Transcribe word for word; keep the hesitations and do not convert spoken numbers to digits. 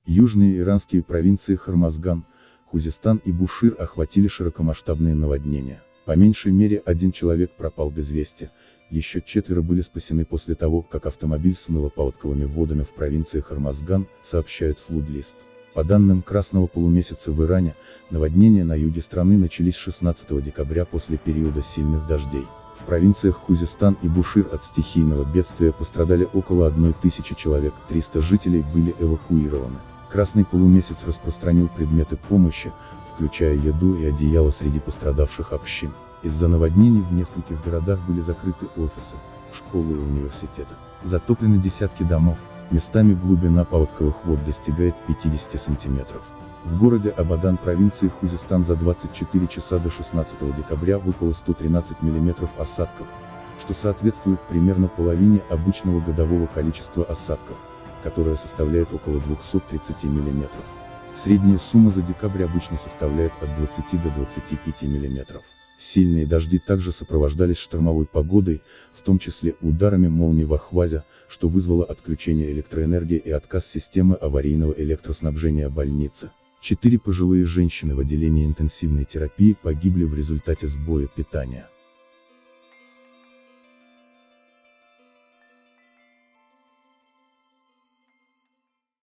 Южные иранские провинции Хормазган, Хузестан и Бушир охватили широкомасштабные наводнения. По меньшей мере один человек пропал без вести, еще четверо были спасены после того, как автомобиль смыло паводковыми водами в провинции Хормазган, сообщает Флудлист. По данным Красного полумесяца в Иране, наводнения на юге страны начались шестнадцатого декабря после периода сильных дождей. В провинциях Хузестан и Бушир от стихийного бедствия пострадали около одной тысячи человек, триста жителей были эвакуированы. Красный полумесяц распространил предметы помощи, включая еду и одеяло среди пострадавших общин. Из-за наводнений в нескольких городах были закрыты офисы, школы и университеты. Затоплены десятки домов, местами глубина паводковых вод достигает пятидесяти сантиметров. В городе Абадан провинции Хузестан за двадцать четыре часа до шестнадцатого декабря выпало сто тринадцать миллиметров осадков, что соответствует примерно половине обычного годового количества осадков, которое составляет около двухсот тридцати миллиметров. Средняя сумма за декабрь обычно составляет от двадцати до двадцати пяти миллиметров. Сильные дожди также сопровождались штормовой погодой, в том числе ударами молний в Ахвазе, что вызвало отключение электроэнергии и отказ системы аварийного электроснабжения больницы. Четыре пожилые женщины в отделении интенсивной терапии погибли в результате сбоя питания.